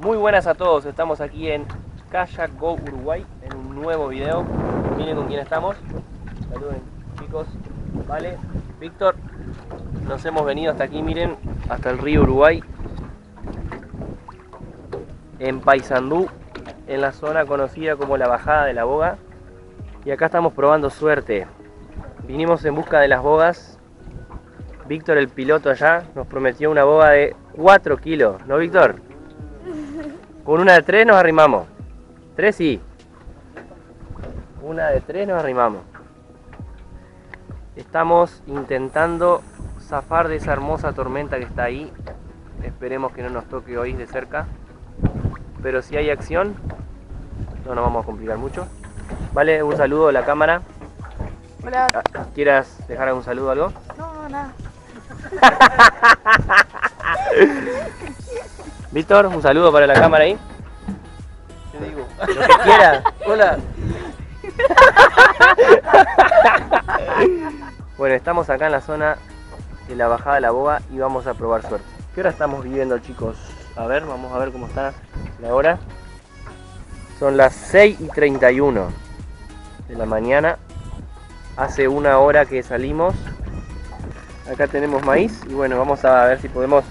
Muy buenas a todos, estamos aquí en Kayak Go Uruguay en un nuevo video. Miren con quién estamos. Saluden chicos. Vale, Víctor, nos hemos venido hasta aquí, miren, hasta el río Uruguay, en Paysandú, en la zona conocida como la Bajada de la Boga. Y acá estamos probando suerte. Vinimos en busca de las bogas. Víctor, el piloto allá, nos prometió una boga de 4 kilos, ¿no, Víctor? Con una de 3 nos arrimamos. 3 sí. Una de 3 nos arrimamos. Estamos intentando zafar de esa hermosa tormenta que está ahí. Esperemos que no nos toque hoy de cerca. Pero si hay acción, no nos vamos a complicar mucho. Vale, un saludo a la cámara. Hola. ¿Quieras dejar algún saludo o algo? No, nada. Víctor, un saludo para la cámara ahí. ¿Qué digo? Lo que quiera. Hola. Bueno, estamos acá en la zona de la Bajada de la Boga y vamos a probar suerte. ¿Qué hora estamos viviendo, chicos? A ver, vamos a ver cómo está la hora. Son las 6:31 de la mañana. Hace una hora que salimos. Acá tenemos maíz y bueno, vamos a ver si podemos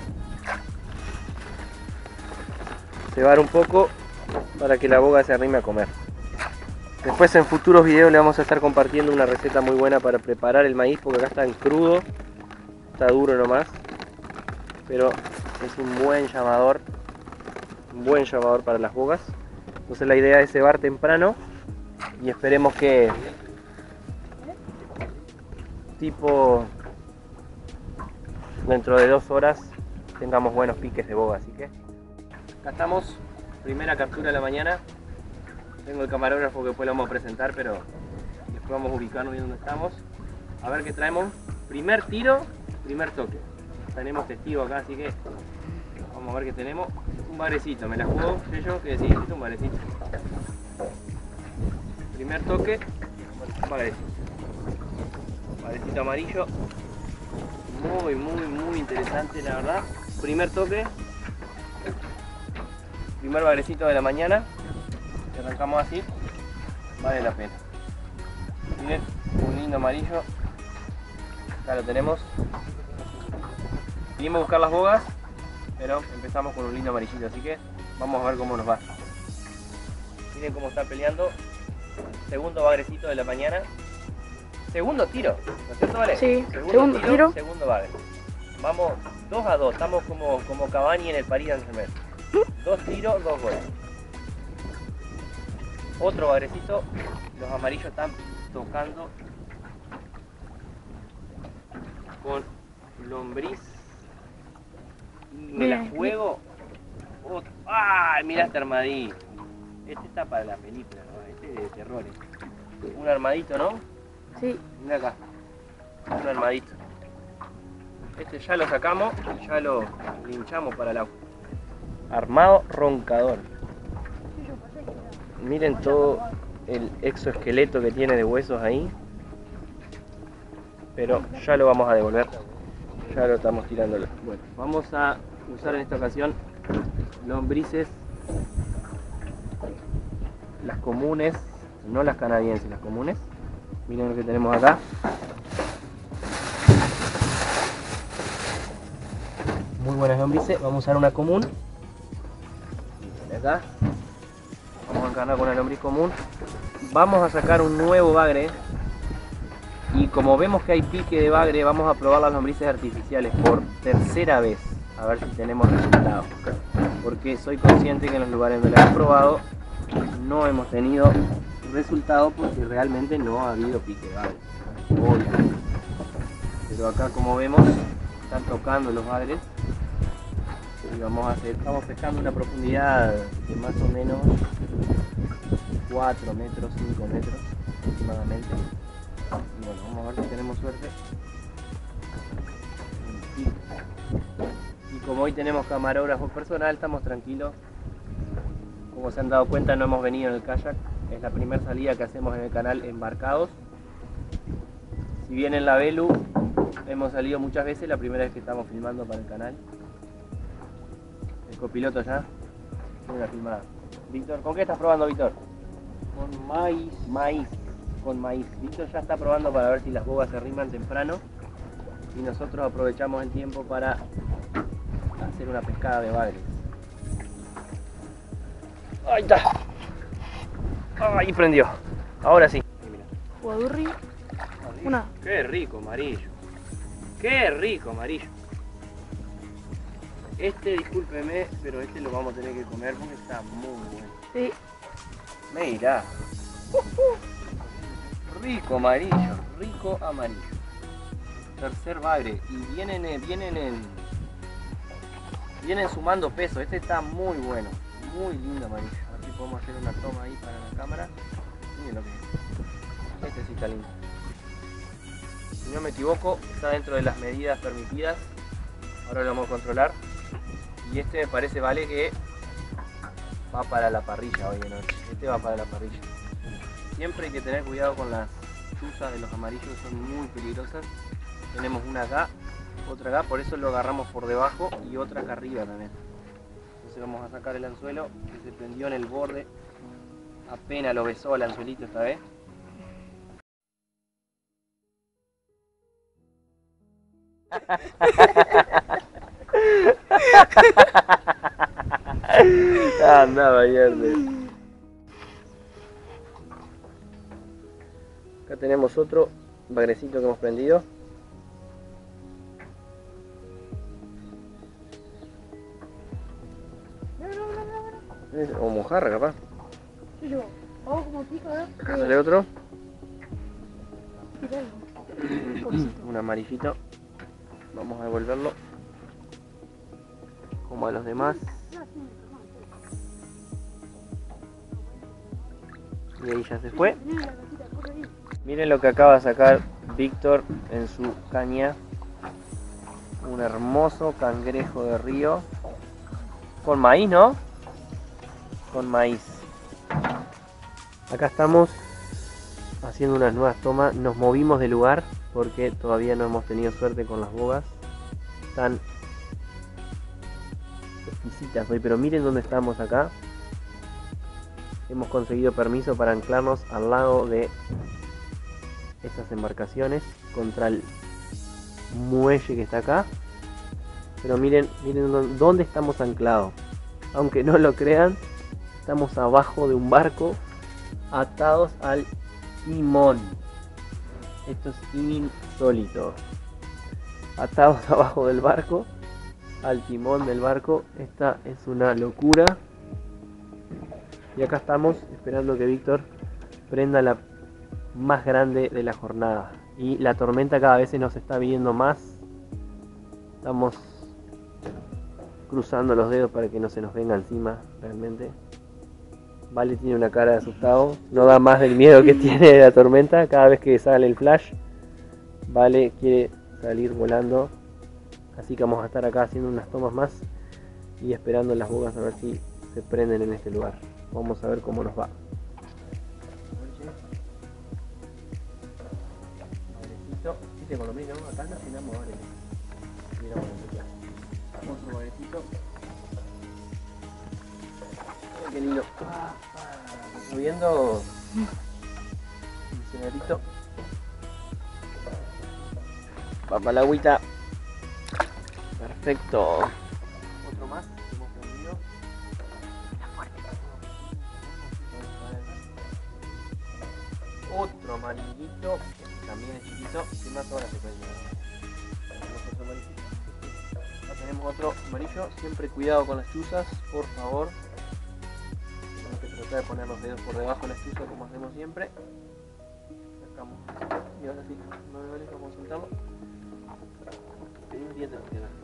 cebar un poco para que la boga se arrime a comer. Después en futuros videos le vamos a estar compartiendo una receta muy buena para preparar el maíz, porque acá está en crudo, está duro nomás, pero es un buen llamador para las bogas. Entonces la idea es cebar temprano y esperemos que tipo dentro de 2 horas tengamos buenos piques de boga. Así que acá estamos, primera captura de la mañana. Tengo el camarógrafo que después lo vamos a presentar, pero después vamos a ubicarnos bien donde estamos. A ver qué traemos. Primer tiro, primer toque. Tenemos testigo acá, así que vamos a ver qué tenemos. Un bagrecito, me la juego, sé yo, que decís, un bagrecito. Primer toque, un bagrecito. Bagrecito amarillo. Muy interesante, la verdad. Primer toque. Primer bagrecito de la mañana. Si arrancamos así, vale la pena. Miren, un lindo amarillo. Acá lo tenemos. Vinimos a buscar las bogas, pero empezamos con un lindo amarillito, así que vamos a ver cómo nos va. Miren cómo está peleando. Segundo bagrecito de la mañana. Segundo tiro, ¿no es cierto, Vale? Sí, segundo tiro. Segundo bagre. Vamos 2 a 2, estamos como Cavani en el Paris Saint-Germain. 2 tiros, 2 goles. Otro bagrecito, los amarillos están tocando con lombriz. Me la juego. ¡Ay! Mirá este armadito. Este está para la película, ¿no? Este es de terrores. Un armadito, ¿no? Sí. Mira acá. Un armadito. Este ya lo sacamos y ya lo linchamos para el agua. Armado roncador. Miren todo el exoesqueleto que tiene de huesos ahí. Pero ya lo vamos a devolver. Ya lo estamos tirando. Bueno, vamos a usar en esta ocasión lombrices. Las comunes, no las canadienses, las comunes. Miren lo que tenemos acá. Muy buenas lombrices. Vamos a usar una común. Acá. Vamos a encarnar con una lombriz común. Vamos a sacar un nuevo bagre. Y como vemos que hay pique de bagre, vamos a probar las lombrices artificiales por tercera vez. A ver si tenemos resultados. Porque soy consciente que en los lugares donde las he probado no hemos tenido resultado, porque realmente no ha habido pique de bagre. Obviamente. Pero acá, como vemos, están tocando los bagres. Y estamos pescando una profundidad de más o menos 4 metros, 5 metros aproximadamente. Y bueno, vamos a ver si tenemos suerte. Y como hoy tenemos camarógrafo personal, estamos tranquilos. Como se han dado cuenta, no hemos venido en el kayak. Es la primera salida que hacemos en el canal embarcados. Si bien en la Velu hemos salido muchas veces, la primera vez que estamos filmando para el canal. El copiloto ya. Una filmada. Víctor, ¿con qué estás probando, Víctor? Con maíz. Maíz. Con maíz. Víctor ya está probando para ver si las bogas se arriman temprano. Y nosotros aprovechamos el tiempo para hacer una pescada de bagres. ¡Ahí está! ¡Ahí prendió! Ahora sí. Guadurri. Una. ¡Qué rico, amarillo! ¡Qué rico, amarillo! Este, discúlpeme, pero este lo vamos a tener que comer porque está muy bueno. Sí. Mira. Rico amarillo, rico amarillo. Tercer bagre. Y vienen sumando peso. Este está muy bueno. Muy lindo amarillo. Así podemos hacer una toma ahí para la cámara. Miren lo que es. Este sí está lindo. Si no me equivoco, está dentro de las medidas permitidas. Ahora lo vamos a controlar. Y este me parece, vale, que va para la parrilla hoy de noche. Este va para la parrilla. Siempre hay que tener cuidado con las chuzas de los amarillos, que son muy peligrosas. Tenemos una acá, otra acá, por eso lo agarramos por debajo y otra acá arriba también. Entonces vamos a sacar el anzuelo que se prendió en el borde. Apenas lo besó el anzuelito esta vez. Andaba verde. Acá tenemos otro bagrecito que hemos prendido. O mojarra capaz. Vamos como pico, ¿eh? Acá sale otro. Un amarillito. Vamos a devolverlo como a los demás. Y ahí ya se fue. Miren lo que acaba de sacar Víctor en su caña. Un hermoso cangrejo de río. Con maíz, ¿no? Con maíz. Acá estamos haciendo unas nuevas tomas. Nos movimos de lugar porque todavía no hemos tenido suerte con las bogas. Están exquisitas hoy, pero miren dónde estamos acá. Hemos conseguido permiso para anclarnos al lado de estas embarcaciones contra el muelle que está acá. Pero miren dónde estamos anclados. Aunque no lo crean, estamos abajo de un barco atados al timón. Esto es insólito. Atados abajo del barco al timón del barco. Esta es una locura. Y acá estamos esperando que Víctor prenda la más grande de la jornada. Y la tormenta cada vez se nos está viniendo más. Estamos cruzando los dedos para que no se nos venga encima realmente. Vale tiene una cara de asustado. No da más del miedo que tiene de la tormenta. Cada vez que sale el flash, Vale quiere salir volando. Así que vamos a estar acá haciendo unas tomas más y esperando las bogas a ver si se prenden en este lugar. Vamos a ver cómo nos va. Viste con lo mismo, acá nos llenamos ahora. Mira, otro bagrecito. Qué lindo. Subiendo un señorito. Va para la agüita. Perfecto. Otro más que hemos prendido. Otro amarillito, también es chiquito, encima todas las se prenden. Acá tenemos otro amarillo, siempre cuidado con las chuzas, por favor. Tenemos que tratar de poner los dedos por debajo de la chuza como hacemos siempre. Sacamos, y ahora sí, no me vale, vamos a soltarlo. Y un diente nos queda.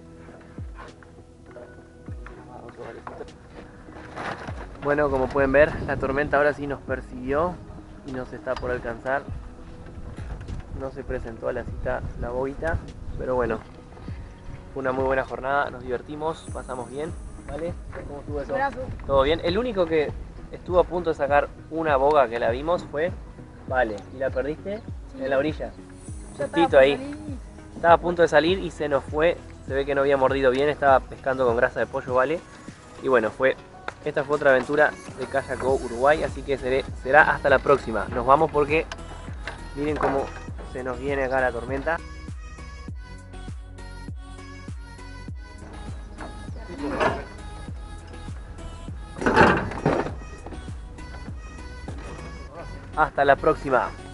Otro valecito. Bueno, como pueden ver, la tormenta ahora sí nos persiguió y nos está por alcanzar. No se presentó a la cita la boguita, pero bueno, fue una muy buena jornada, nos divertimos, pasamos bien, ¿vale? ¿Cómo estuvo eso? Brazo. Todo bien. El único que estuvo a punto de sacar una boga que la vimos fue Vale. ¿Y la perdiste? Sí. En la orilla. Ya Justito ahí. Estaba a punto de salir y se nos fue. Se ve que no había mordido bien, estaba pescando con grasa de pollo, Vale. Y bueno, fue Esta fue otra aventura de Kayak Go Uruguay, así que será hasta la próxima. Nos vamos porque miren cómo se nos viene acá la tormenta. Hasta la próxima.